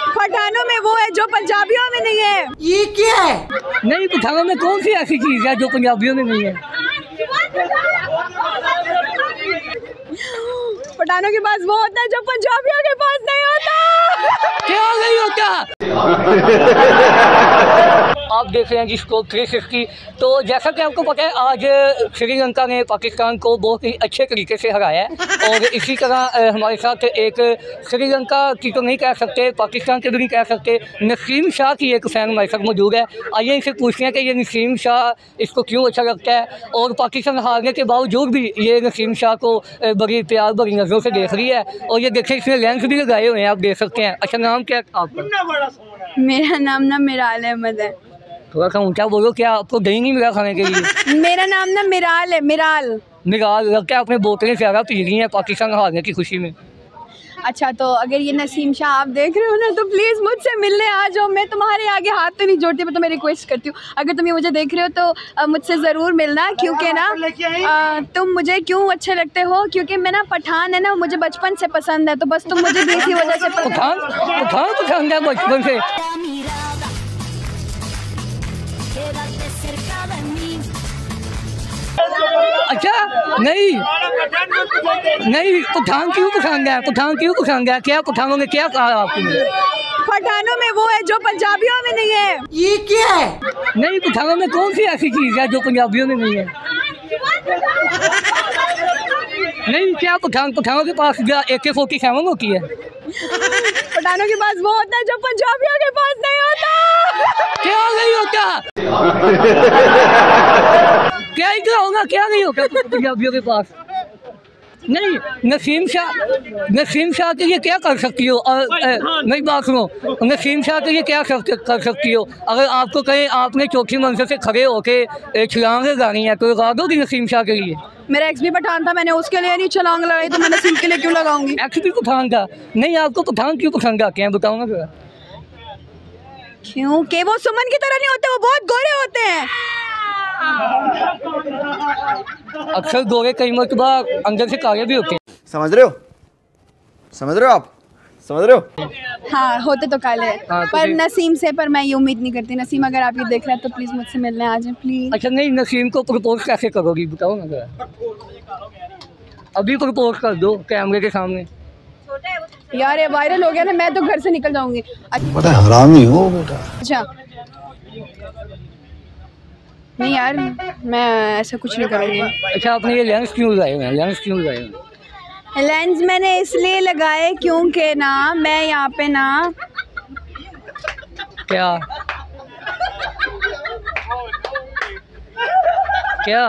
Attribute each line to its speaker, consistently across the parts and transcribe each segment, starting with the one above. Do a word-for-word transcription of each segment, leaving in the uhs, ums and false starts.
Speaker 1: पठानों में वो है जो पंजाबियों में नहीं है।
Speaker 2: ये क्या है?
Speaker 3: नहीं, पठानों में कौन सी ऐसी चीज है जो पंजाबियों में नहीं है?
Speaker 1: पठानों के पास वो होता है जो पंजाबियों के पास नहीं होता।
Speaker 3: क्या नहीं होता? आप देख रहे हैं जी स्कोप थ्री सिक्सटी। तो जैसा कि आपको पता है, आज श्रीलंका ने पाकिस्तान को बहुत ही अच्छे तरीके से हराया है। और इसी तरह हमारे साथ एक श्रीलंका की तो नहीं कह सकते, पाकिस्तान के भी नहीं कह सकते, नसीम शाह की एक फ़ैन हमारे साथ मौजूद है। आइए इनसे पूछते हैं कि ये नसीम शाह इसको क्यों अच्छा लगता है, और पाकिस्तान हारने के बावजूद भी ये नसीम शाह को बड़ी प्यार भरी नज़रों से देख रही है। और ये देखें, इसमें लेंस भी लगाए हुए हैं, आप देख सकते हैं। अच्छा, नाम क्या है आपका?
Speaker 1: मेरा नाम ना मिराल अहमद है।
Speaker 3: थोड़ा सा ऊँचा बोलो, क्या आपको दही नहीं मिला खाने के लिए?
Speaker 1: मेरा नाम ना मिराल है, मिराल।
Speaker 3: मिराल, लगता है आपने बोतलें ज़्यादा पी रही हैं पाकिस्तान हारने की खुशी में।
Speaker 1: अच्छा, तो अगर ये नसीम शाह आप देख रहे हो ना, तो प्लीज़ मुझसे मिलने आ जाओ। मैं तुम्हारे आगे हाथ तो नहीं जोड़ती, मैं तुम्हें रिक्वेस्ट करती हूँ, अगर तुम ये मुझे देख रहे हो तो मुझसे ज़रूर मिलना। क्योंकि ना आ, तुम मुझे क्यों अच्छे लगते हो, क्योंकि मैं ना पठान है ना, मुझे बचपन से पसंद है, तो बस तुम मुझे भी इसी वजह से पसंद।
Speaker 3: पठान पठान पसंद है बचपन से? अच्छा, नहीं नहीं, पठान क्यों पसंद है? पठान क्यों पसंद है? क्या पठानों ने क्या कहा आपको?
Speaker 1: पठानों में वो है जो पंजाबियों में नहीं है।
Speaker 2: ये क्या है?
Speaker 3: नहीं, पठानों में कौन सी ऐसी चीज़ है जो पंजाबियों में नहीं है? नहीं, क्या पठान पठानों के पास ए के फोर्टी सेवन होती है?
Speaker 1: पठानों के पास वो होता है जो पंजाबियों के पास नहीं होता।
Speaker 3: क्या नहीं होता? क्या ही क्या होगा, क्या नहीं होगा पंजाबियों के पास? नहीं, नसीम शाह नसीम शाह के लिए क्या कर सकती हो? मेरी बात सुनो, नसीम शाह के लिए क्या कर सकती हो? अगर आपको कहीं आपने चौथी मंजिल से खड़े होके छलांग लगानी है तो लगा दोगी नसीम शाह के लिए?
Speaker 1: मेरा एक्स भी पठान था, मैंने उसके लिए नहीं छलांग लगाई, तो मैं नसीम के लिए क्यों लगाऊंगी?
Speaker 3: एक्स भी पठान था? नहीं, आपको पठान क्यों पसंद आते हैं, बताओ ना जरा।
Speaker 1: क्योंकि वो सुमन की तरह नहीं होते, वो बहुत गोरे होते हैं।
Speaker 3: अक्सर गोरे कई मरतबा अंदर से काले भी होते हैं।
Speaker 2: समझ रहे हो? समझ रहे हो आप? समझ रहे हो?
Speaker 1: हाँ, होते तो काले हैं।
Speaker 3: हाँ, तो
Speaker 1: पर
Speaker 3: फिर-
Speaker 1: नसीम से पर मैं ये उम्मीद नहीं करती। नसीम, अगर आप ये देख रहे हैं तो प्लीज़ मुझसे मिलने आ जाए, प्लीज़।
Speaker 3: अच्छा, नहीं, नसीम को प्रपोज कैसे करोगी, बताओ ना जरा। अभी प्रपोज कर दो कैमरे के सामने।
Speaker 1: यार ये वायरल हो गया ना, मैं तो घर से निकल जाऊंगी।
Speaker 4: बड़ा हरामी हो बेटा।
Speaker 1: अच्छा, नहीं यार, मैं ऐसा कुछ नहीं करूँगी।
Speaker 3: अच्छा, आपने ये लेंस क्यों लगाए हुए हैं? लेंस क्यों लगाए हुए हैं?
Speaker 1: लेंस मैंने इसलिए लगाए क्योंकि ना मैं यहाँ पे ना
Speaker 3: क्या क्या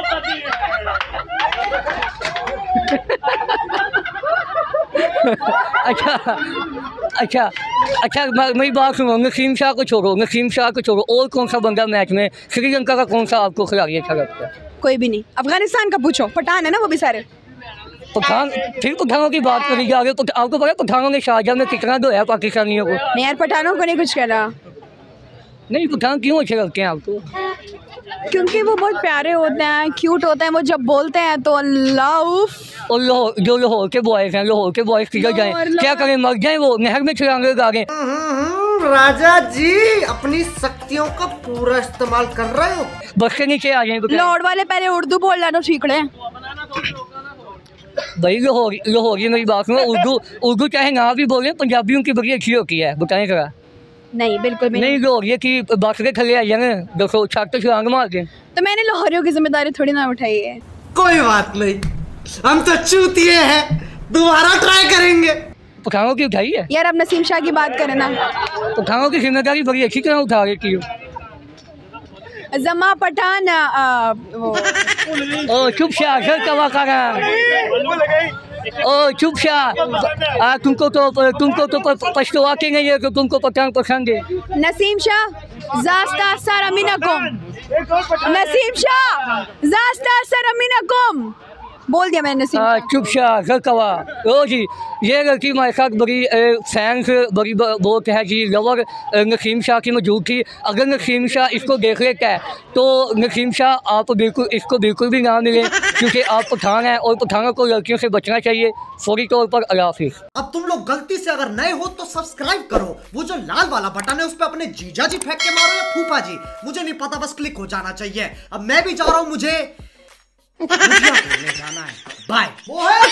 Speaker 3: अच्छा अच्छा अच्छा मेरी बात सुनो, नसीम शाह को छोड़ो, नसीम शाह को छोड़ो, और कौन सा बंदा मैच में श्रीलंका का कौन सा आपको खिलाड़ी अच्छा लगता है?
Speaker 1: कोई भी नहीं। अफगानिस्तान का पूछो, पठान है ना वो भी सारे।
Speaker 3: पठान, फिर पठानों की बात करी जा रही है। आपको पता है पठानों ने शारजाह में कितना धोया पाकिस्तानियों को?
Speaker 1: नहीं यार, पठानों को नहीं कुछ कहना।
Speaker 3: नहीं, पठान क्यों अच्छे लगते हैं आपको?
Speaker 1: क्योंकि वो बहुत प्यारे होते हैं, क्यूट होते हैं, वो जब बोलते हैं तो अल्लाह उफ।
Speaker 3: और लाहौर, जो लाहौर के बॉयज़ हैं, लाहौर के बॉयज़ किधर जाएं, क्या करें, मर जाएं, वो नहर में छलांग लगा गए।
Speaker 2: राजा जी अपनी शक्तियों का पूरा इस्तेमाल कर रहे हो।
Speaker 3: बस के नीचे आ जाए।
Speaker 1: लाहौर वाले पहले उर्दू बोल लेना सीख ले
Speaker 3: भाई। लाहौर लाहौरी मेरी बात सुनो, उर्दू उर्दू चाहे ना भी बोले, पंजाबी उनकी बड़ी अच्छी होती है, बताएं जरा।
Speaker 1: नहीं, बिल्कुल भी
Speaker 3: नहीं, लाहौरी की बस के थले आ जाए देखो, छत तो छलांग मार के।
Speaker 1: तो मैंने लाहौरियों की जिम्मेदारी थोड़ी ना उठाई है।
Speaker 2: कोई बात नहीं, हम तो चूतिए हैं, दोबारा ट्राई करेंगे।
Speaker 3: पठानों की उठाई है
Speaker 1: यार, अब नसीम शाह की बात करें ना।
Speaker 3: पठानों की जिम्मेदारी बड़ी अच्छी तरह उठा रही थी।
Speaker 1: जमा पठान आ, वो
Speaker 3: ओ चुप शाह, सर कवा करा। ओ चुप शाह, आ, तुमको तो तुमको तो पछतो आके नहीं है कि तुमको पठान पसंद है।
Speaker 1: नसीम शाह ज़ास्ता सरमिनकुम, नसीम शाह ज़ास्ता सरमिनकुम। बोल दिया मैंने नसीम
Speaker 3: हाँ,
Speaker 1: शाह।
Speaker 3: चुप शाह गलकवा ओ जी, ये लड़की हमारे साथ बड़ी फैंस बड़ी बहुत है जी, लवर नसीम शाह की मौजूद थी। अगर नसीम शाह इसको देख लेता है तो नसीम शाह आप बिल्कुल इसको बिल्कुल भी ना मिले, क्योंकि आप पठान हैं और पठानों को लड़कियों से बचना चाहिए। फौरी तौर पर अल्लाह हाफिज़।
Speaker 2: अब तुम लोग गलती से अगर नए हो तो सब्सक्राइब करो, वो जो लाल वाला बटन है उस पर अपने जीजा जी फेंक के मारो या फूफा जी, मुझे नहीं पता, बस क्लिक हो जाना चाहिए। अब मैं भी जा रहा हूं, मुझे जाना है। बाय।